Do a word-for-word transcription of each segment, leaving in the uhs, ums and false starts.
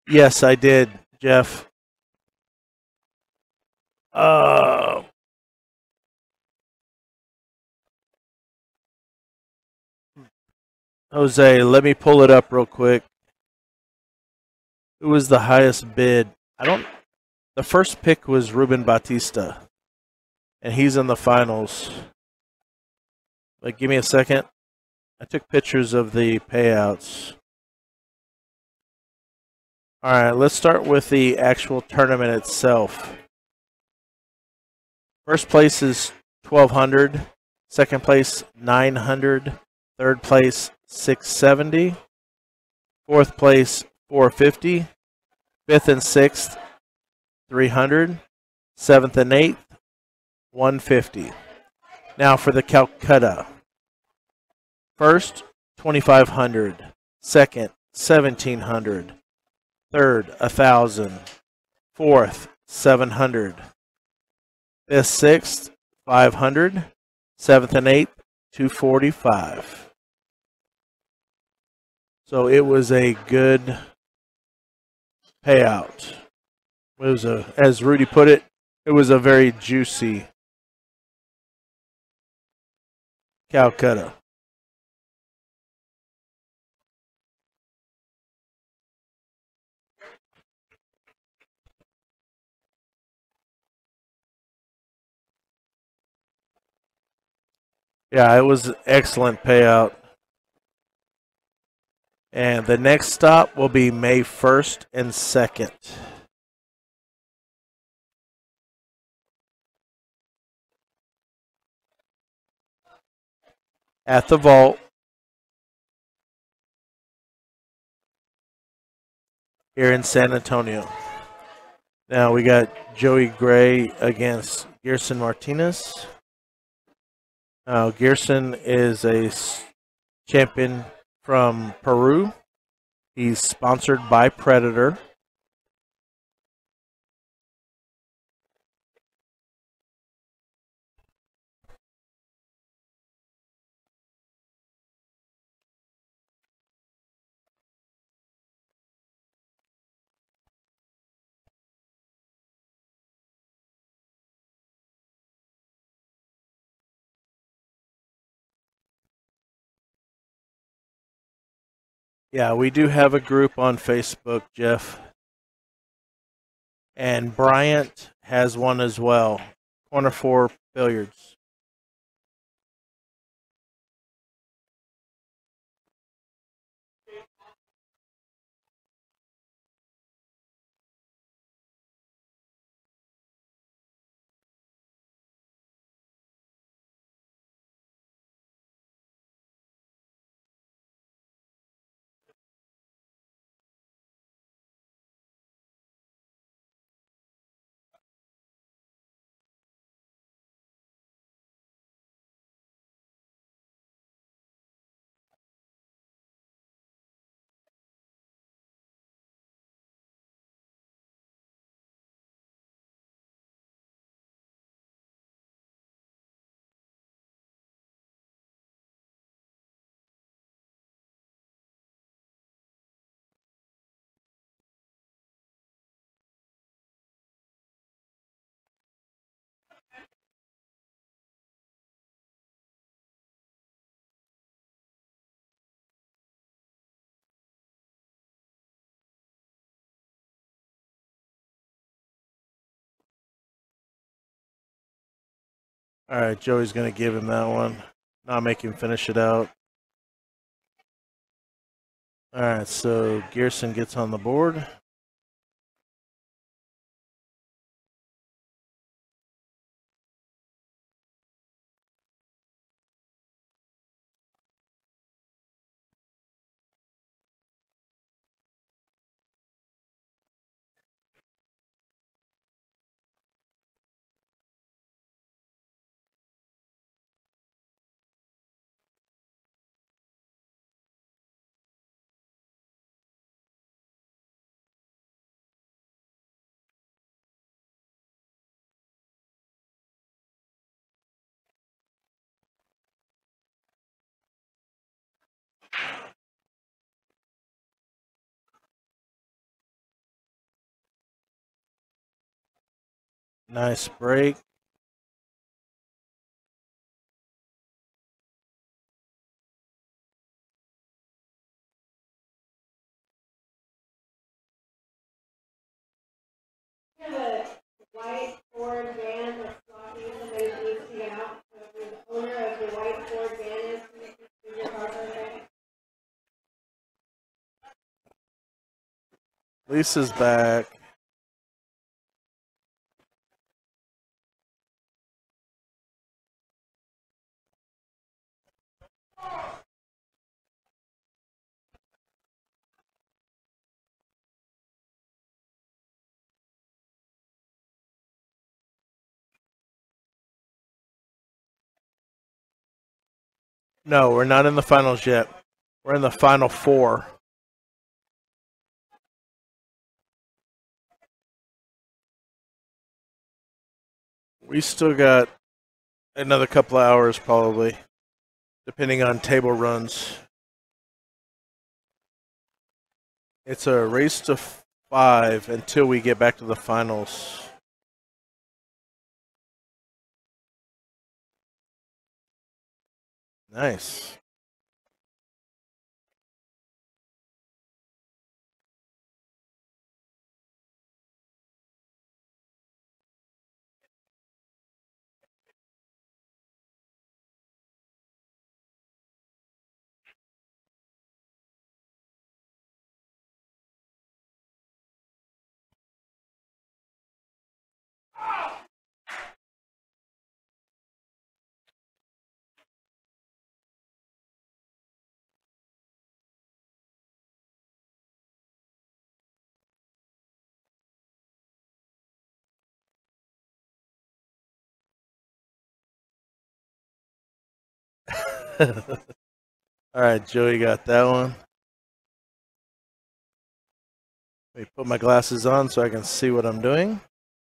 Yes, I did, Jeff. Uh, Jose, let me pull it up real quick. Who was the highest bid? I don't. The first pick was Ruben Batista, and he's in the finals. Like, give me a second. I took pictures of the payouts. All right, let's start with the actual tournament itself. First place is twelve hundred. Second place nine hundred. Third place six seventy. Fourth place four fifty. Fifth and sixth three hundred. Seventh and eighth one fifty. Now for the Calcutta. First twenty-five hundred. Second seventeen hundred. Third one thousand. Fourth seven hundred. Fifth, sixth five hundred. Seventh and eighth two forty-five. So it was a good payout. It was a, as Rudy put it, it was a very juicy Calcutta. Yeah, it was an excellent payout. And the next stop will be May first and second. At the vault. Here in San Antonio. Now we got Joey Gray against Gerson Martinez. Now Gerson is a champion from Peru. He's sponsored by Predator. Yeah, we do have a group on Facebook, Jeff. And Bryant has one as well. Corner four Billiards. All right, Joey's going to give him that one. Not make him finish it out. All right, so Gerson gets on the board. Nice break. Whiteboard band that's blocking somebody needs to get out. So if you're the owner of the whiteboard band is, can you do your card okay? Lisa's back. No, we're not in the finals yet. We're in the final four. We still got another couple of hours probably, depending on table runs. It's a race to five until we get back to the finals. Nice. All right, Joey got that one. Let me put my glasses on so I can see what I'm doing.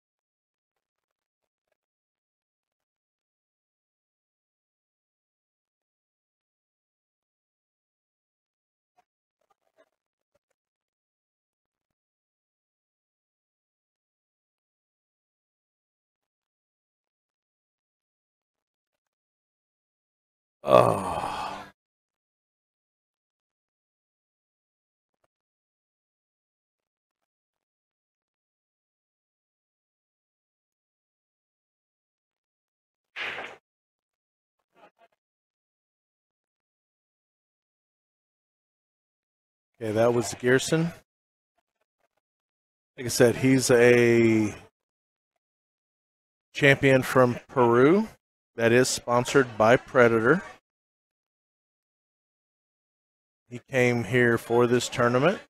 Oh. Okay, that was Gerson. Like I said, he's a champion from Peru that is sponsored by Predator. He came here for this tournament.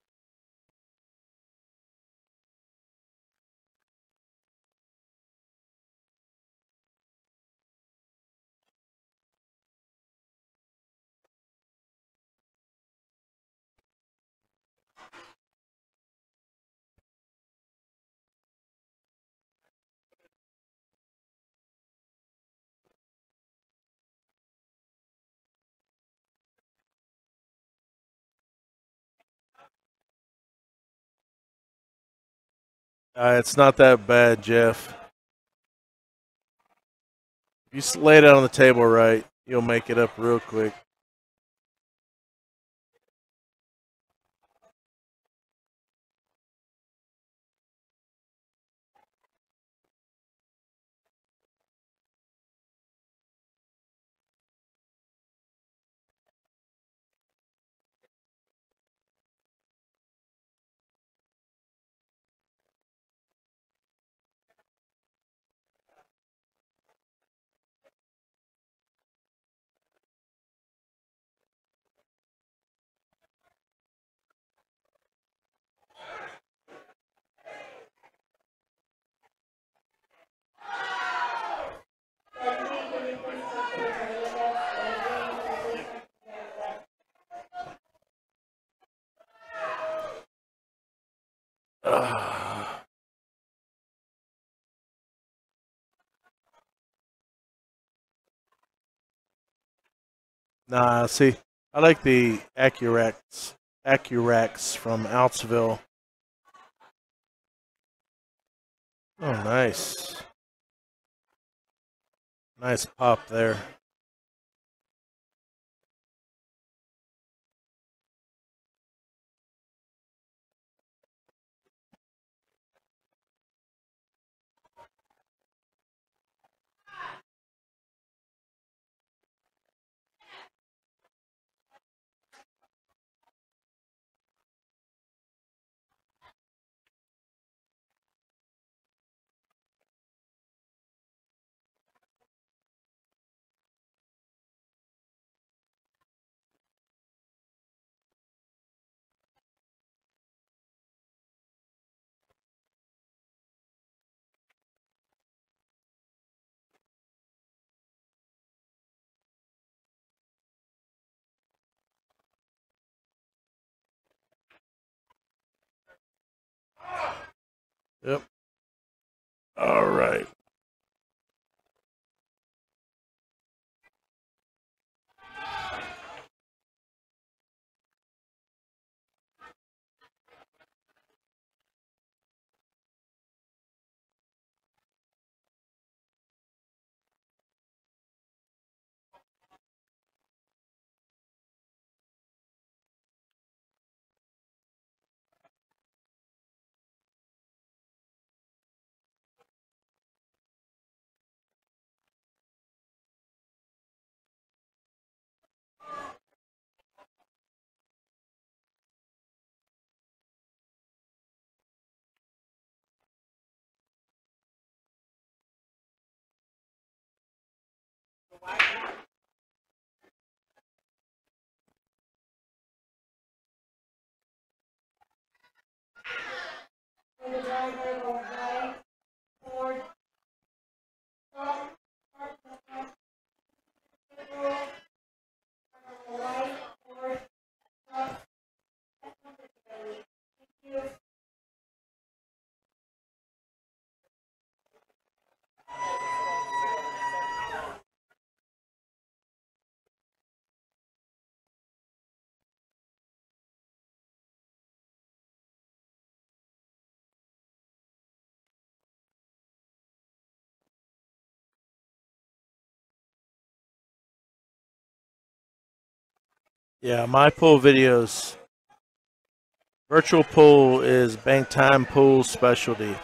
Uh, it's not that bad, Jeff. If you lay it out on the table right, you'll make it up real quick. Ugh. Nah, see, I like the Accurax, Accurax from Outsville. Oh, nice. Nice pop there. Yep. All right. Yeah, my pool videos. Virtual pool is bank time pool specialty.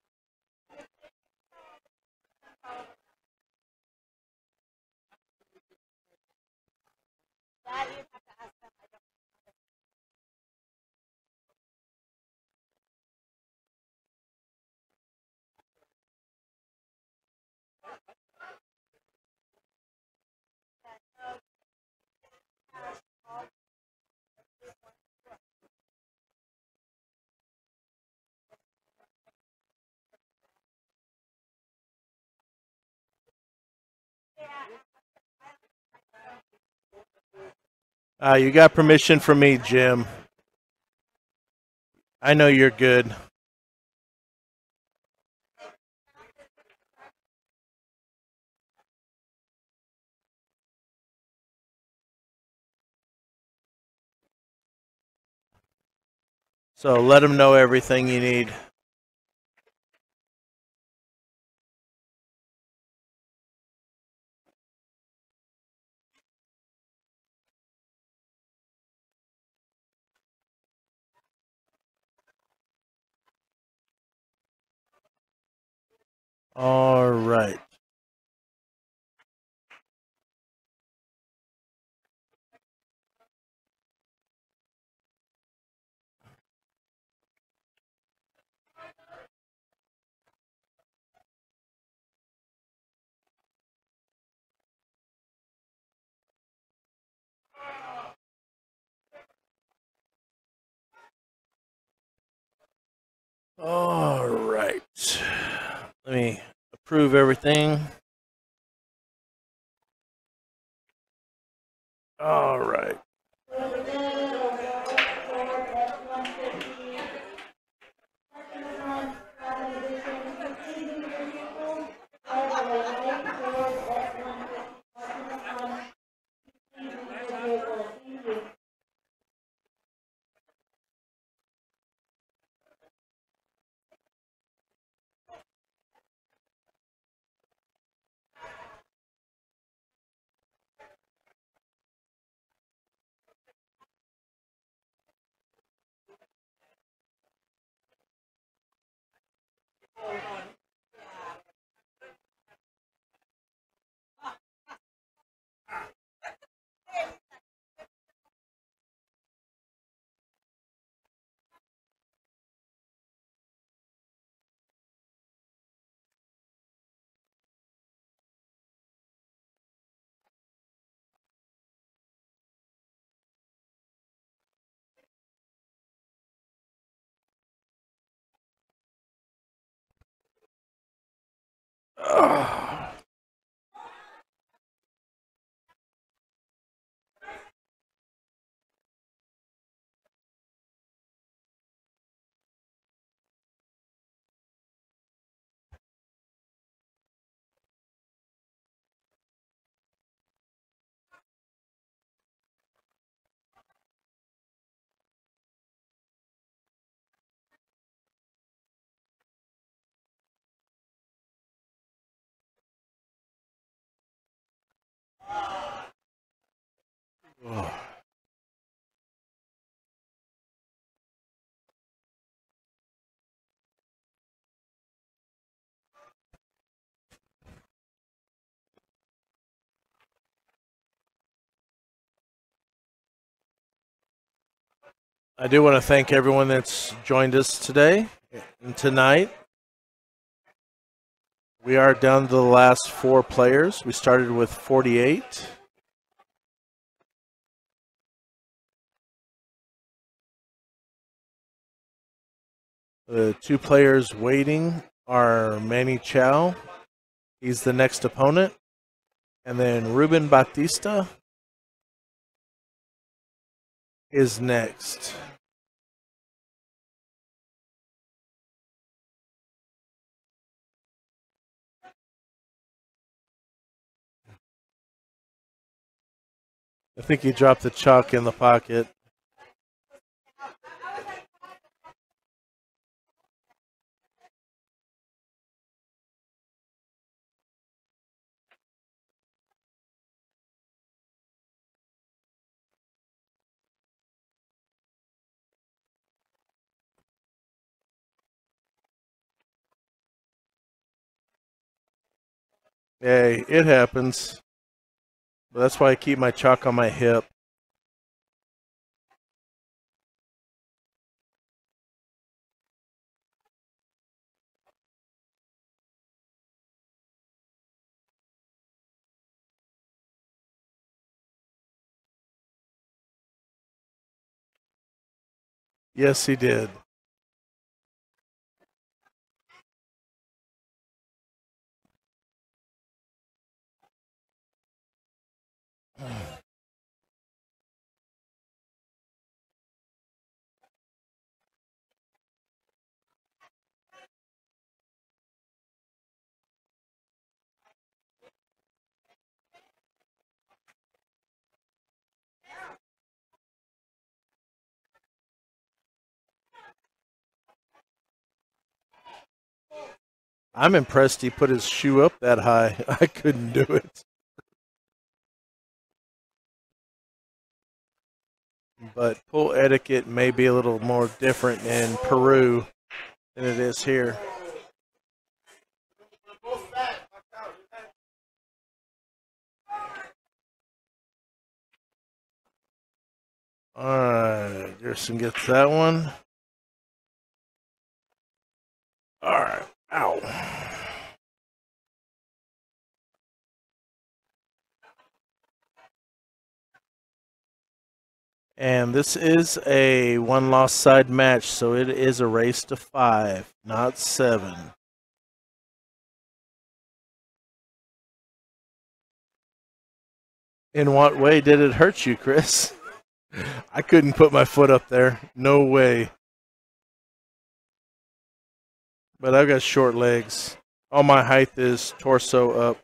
Uh, you got permission from me, Jim. I know you're good. So let him know everything you need. All right. All right. Let me approve everything. All right. Oh. I do want to thank everyone that's joined us today and tonight. We are down to the last four players. We started with forty-eight. The two players waiting are Manny Chow. He's the next opponent. And then Ruben Batista is next. I think he dropped the chalk in the pocket. Hey, it happens. But that's why I keep my chalk on my hip. Yes, he did. I'm impressed he put his shoe up that high. I couldn't do it. But pool etiquette may be a little more different in Peru than it is here. All right, Gerson gets that one. All right, ow. And this is a one-loss side match, so it is a race to five, not seven. In what way did it hurt you, Chris? I couldn't put my foot up there. No way. But I've got short legs. All my height is torso up.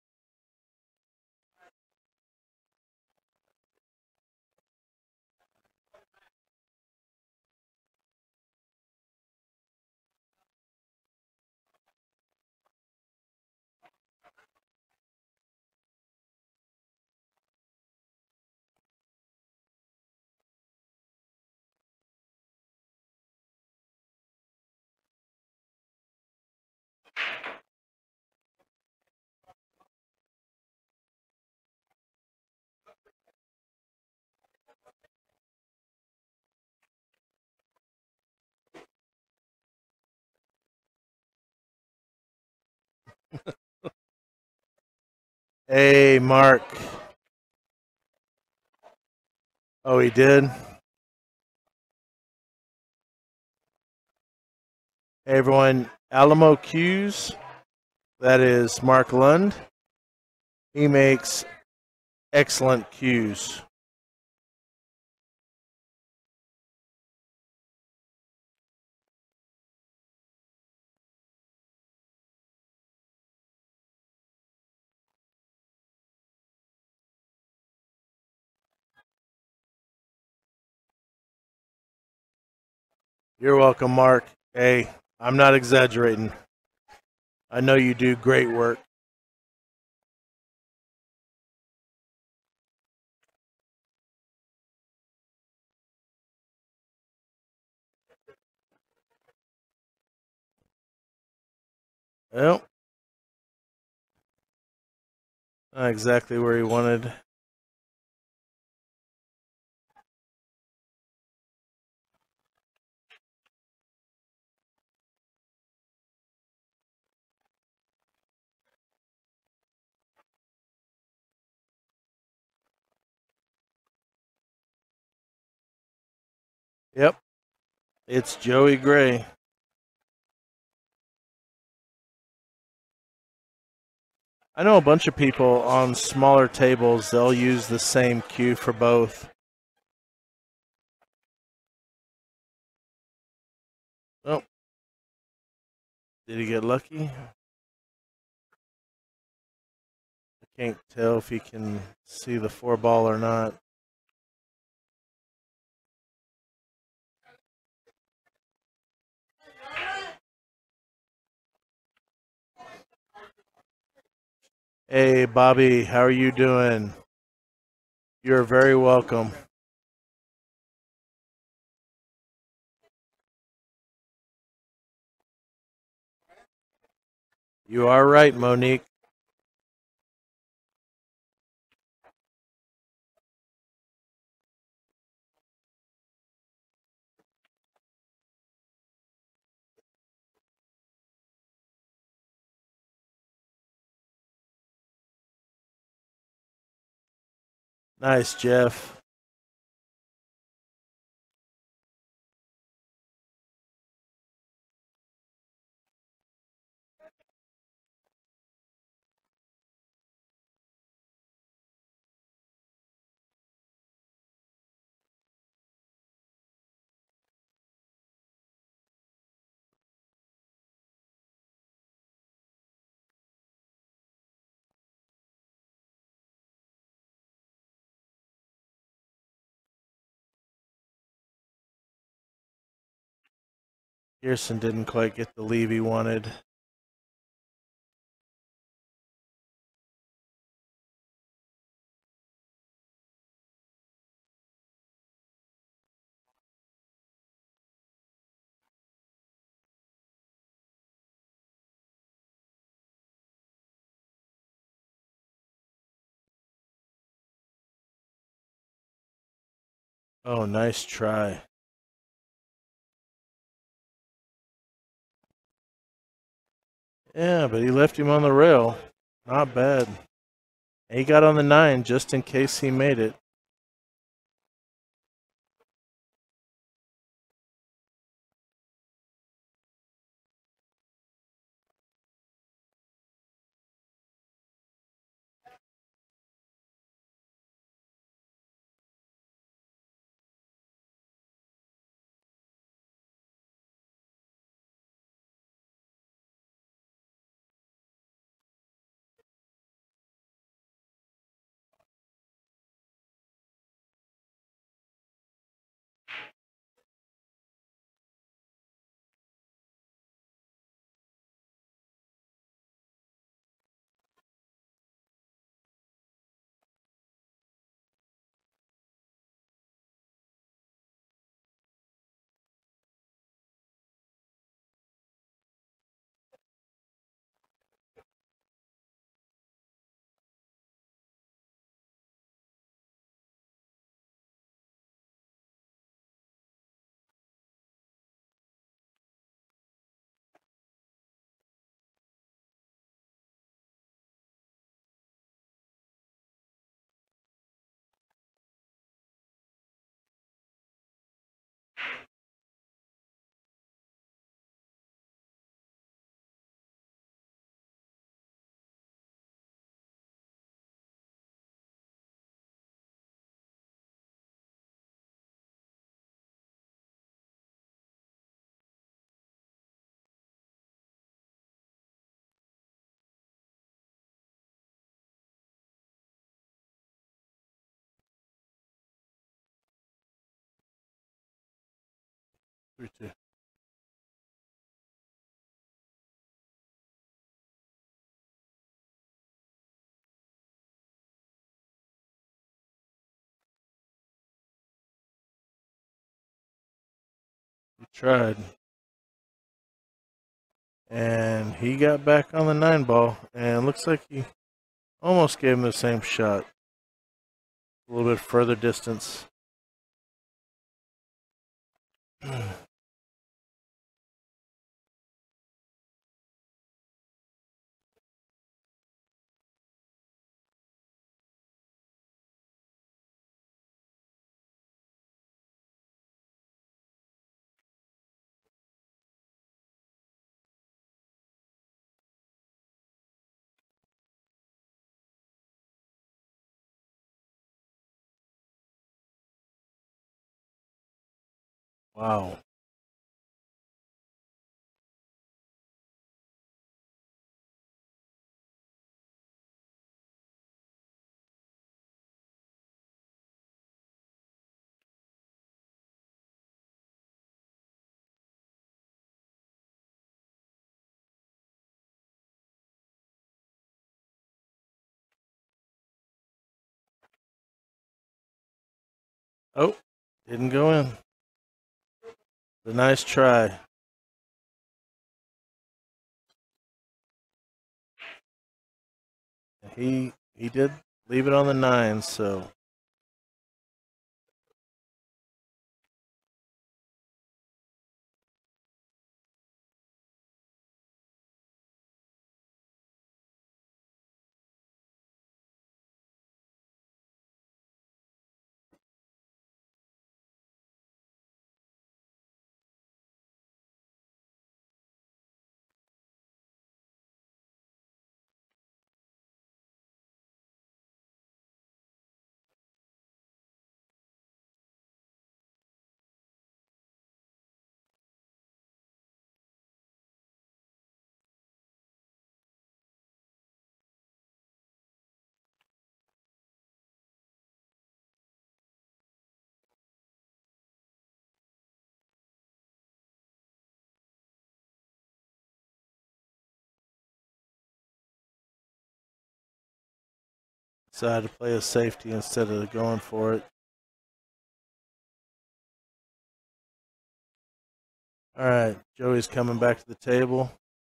Hey, Mark. Oh, he did? Hey, everyone. Alamo Cues. That is Mark Lund. He makes excellent cues. You're welcome, Mark. Hey, I'm not exaggerating. I know you do great work. Well, not exactly where he wanted. Yep, it's Joey Gray. I know a bunch of people on smaller tables, they'll use the same cue for both. Oh, did he get lucky? I can't tell if he can see the four ball or not. Hey, Bobby, how are you doing? You're very welcome. You are right, Monique. Nice, Jeff. Gerson didn't quite get the leave he wanted. Oh, nice try. Yeah, but he left him on the rail. Not bad. He got on the nine just in case he made it. three two. He tried. And he got back on the nine ball, and looks like he almost gave him the same shot. A little bit further distance. Wow. Oh, didn't go in. A nice try. He he did leave it on the nine, so decided to play a safety instead of going for it. All right, Joey's coming back to the table.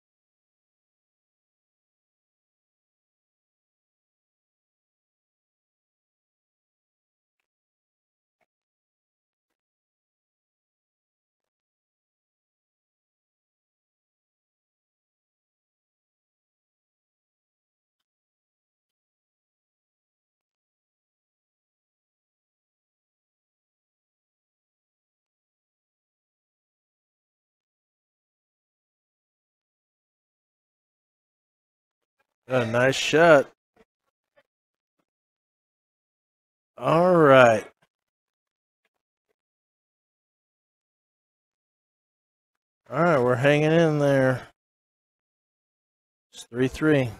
Got a nice shot. All right. All right, we're hanging in there. It's three three.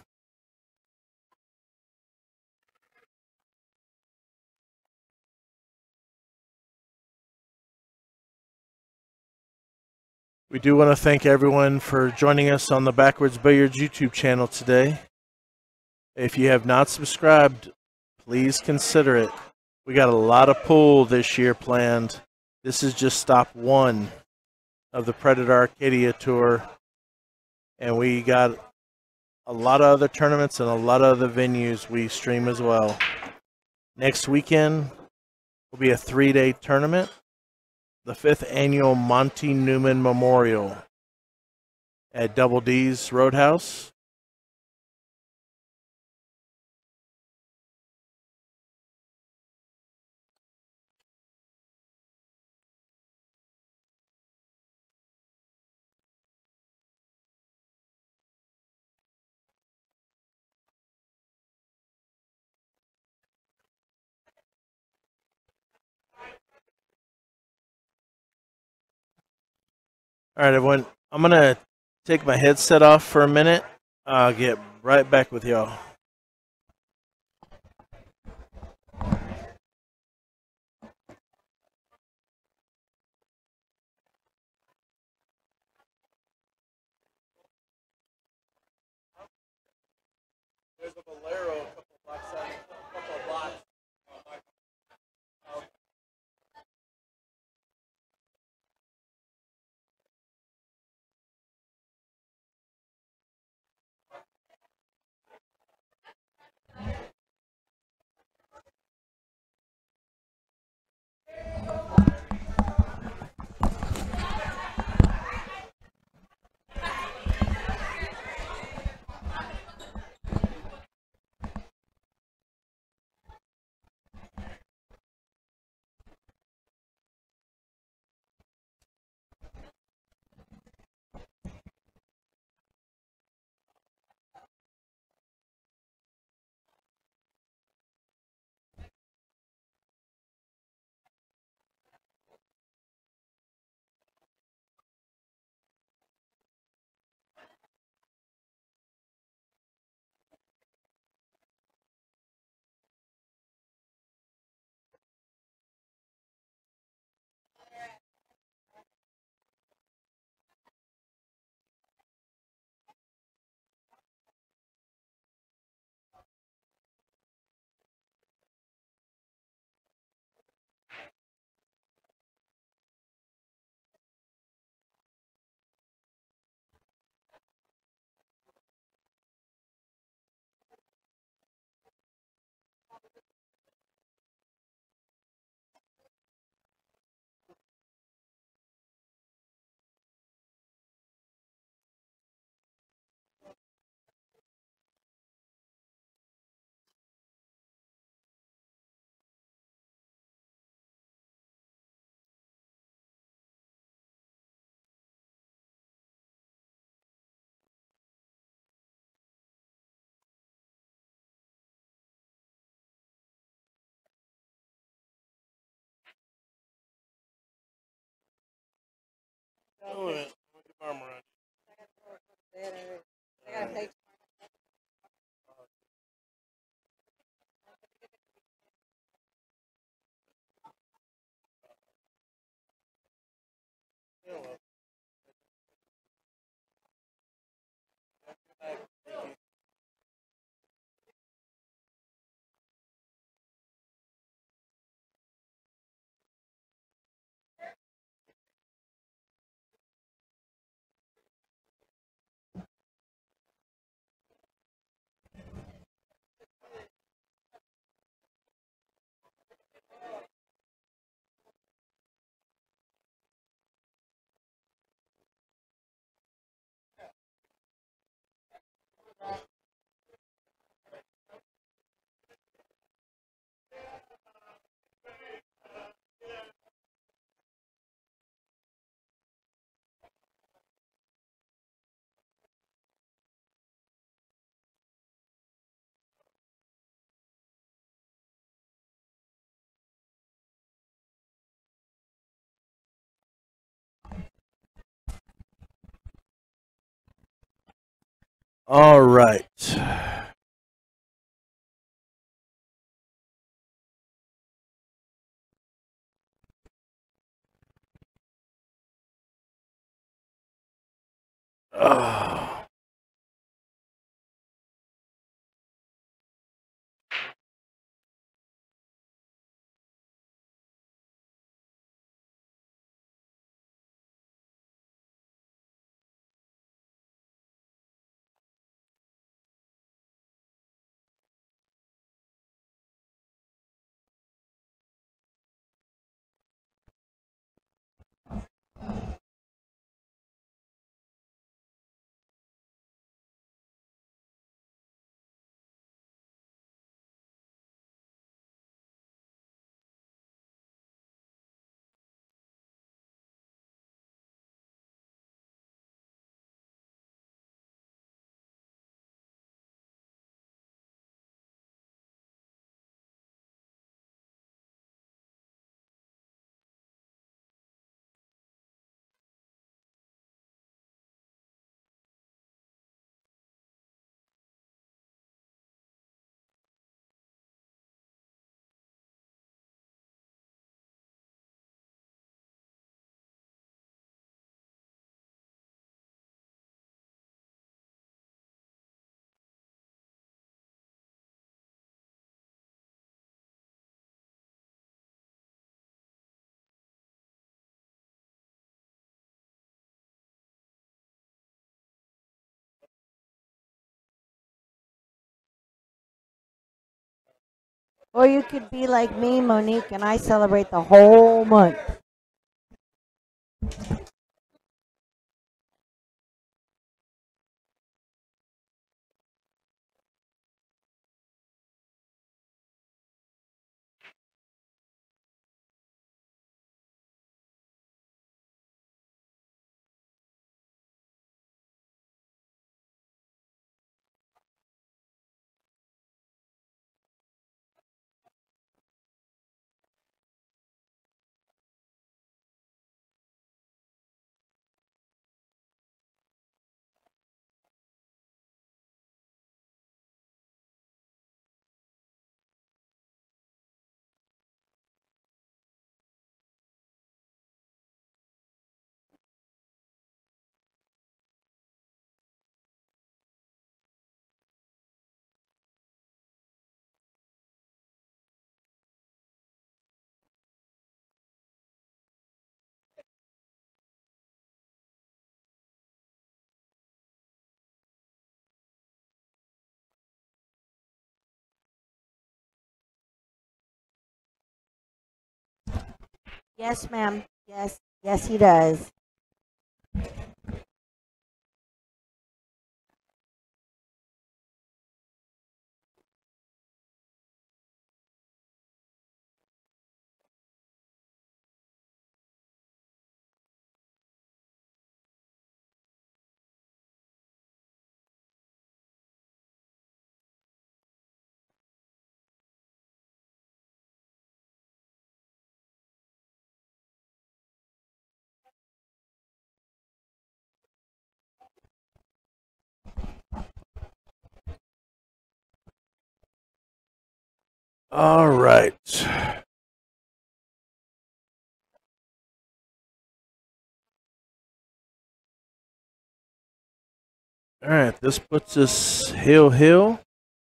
We do want to thank everyone for joining us on the Backwards Billiards YouTube channel today. If you have not subscribed, please consider it. We got a lot of pool this year planned. This is just stop one of the Predator Arcadia Tour. And we got a lot of other tournaments and a lot of other venues we stream as well. Next weekend will be a three-day tournament, the fifth annual Monty Newman Memorial at Double D's Roadhouse. All right, everyone. I'm going to take my headset off for a minute. I'll get right back with y'all. There's a Bolero a couple blocks out, a couple of blocks. Oh, wait a minute. Let me get my arm around you. Yeah, well. All right. Oh. Or you could be like me, Monique, and I celebrate the whole month. Yes, ma'am. Yes, yes, he does. All right. All right, this puts us hill hill.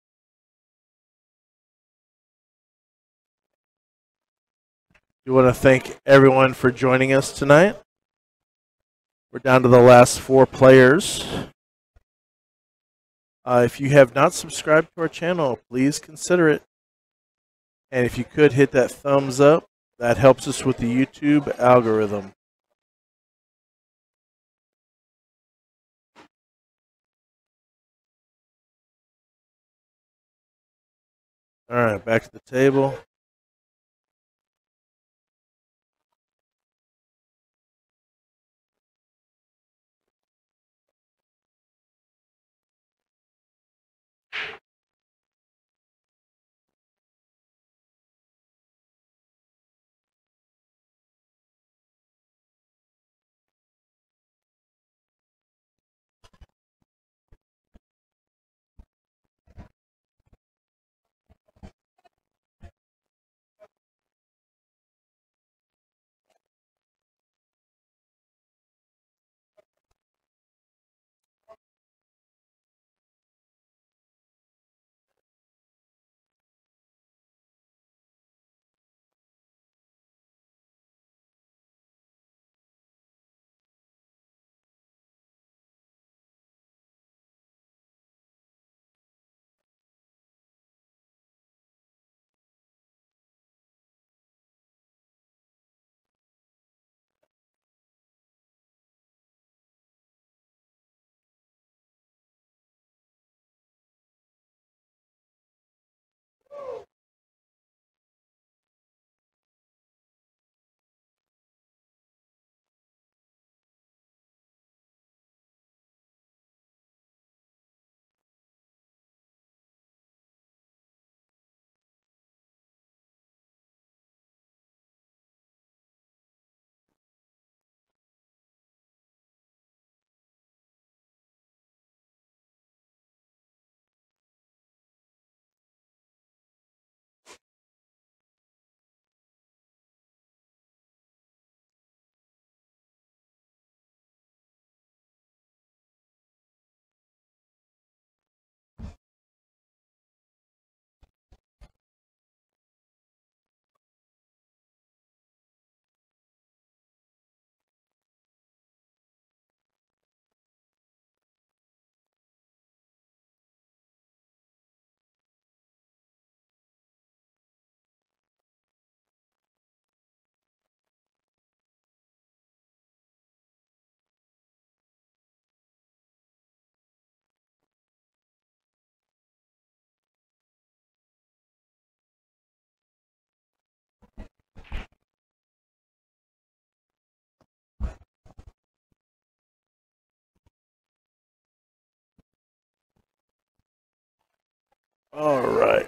We want to thank everyone for joining us tonight. We're down to the last four players. Uh, if you have not subscribed to our channel, please consider it. And if you could hit that thumbs up, that helps us with the YouTube algorithm. All right, back to the table. All right.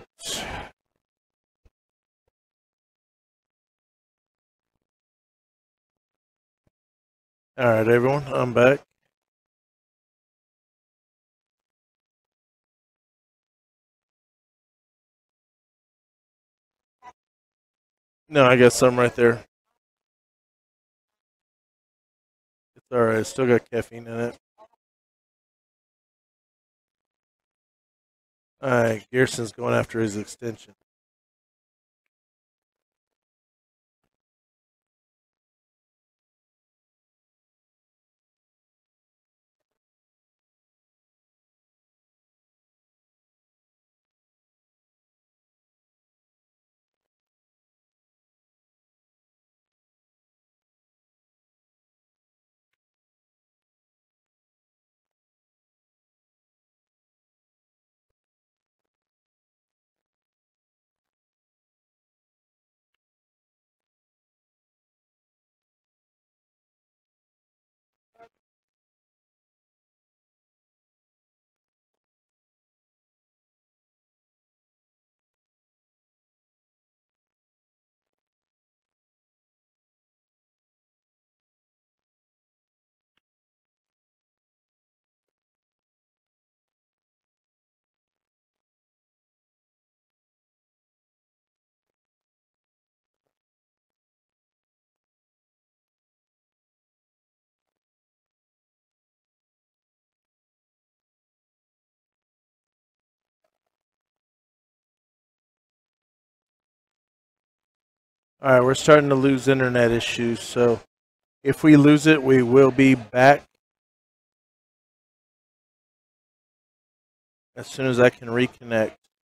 All right, everyone, I'm back. No, I got some right there. It's all right. It's still got caffeine in it. All right, Gerson's going after his extension. All right, we're starting to lose internet issues, so if we lose it, we will be back as soon as I can reconnect.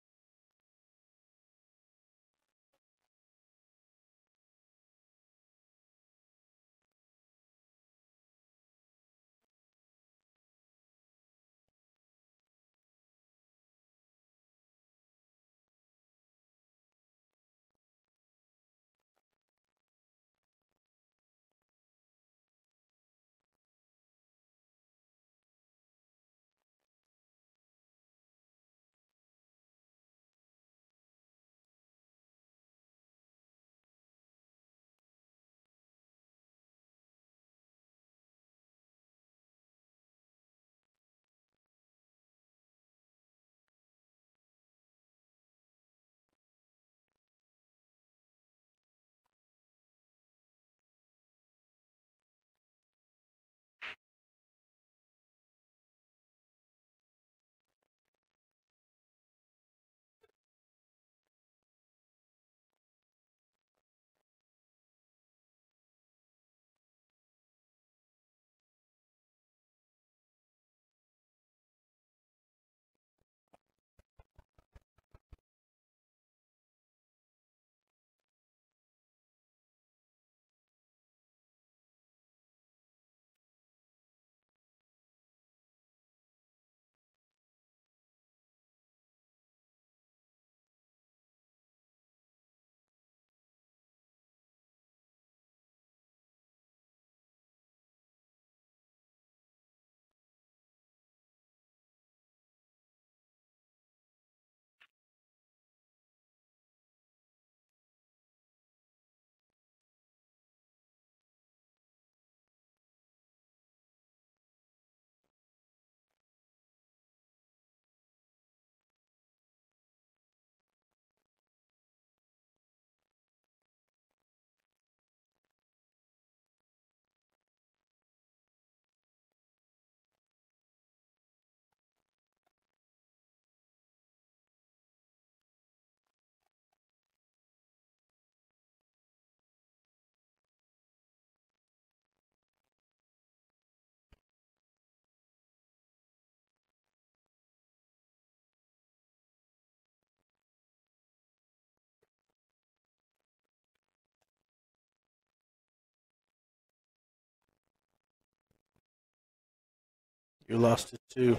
You lost it too.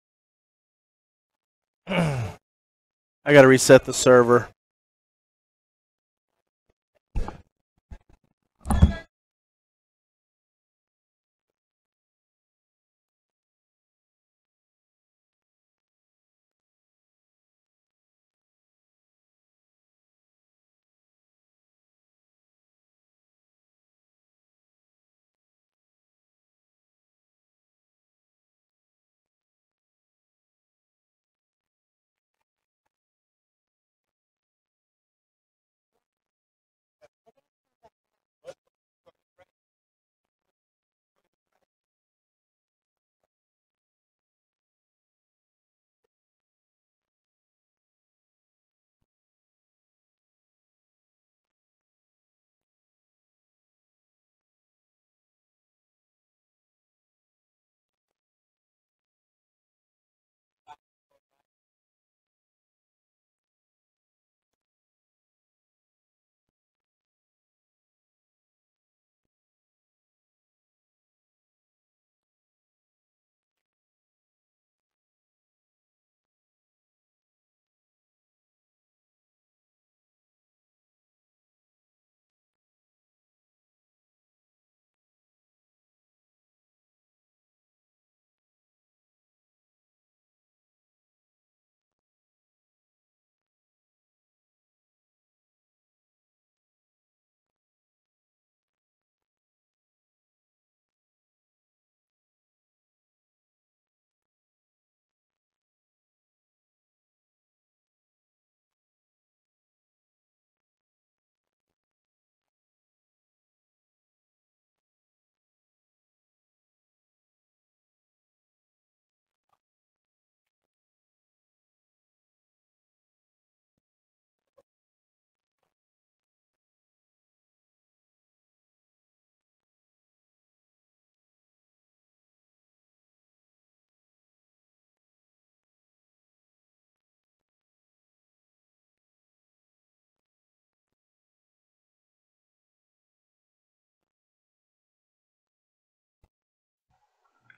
I got to reset the server.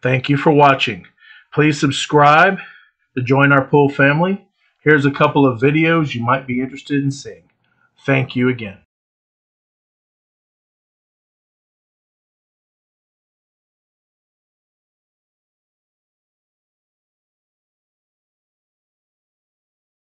Thank you for watching. Please subscribe to join our pool family. Here's a couple of videos you might be interested in seeing. Thank you again.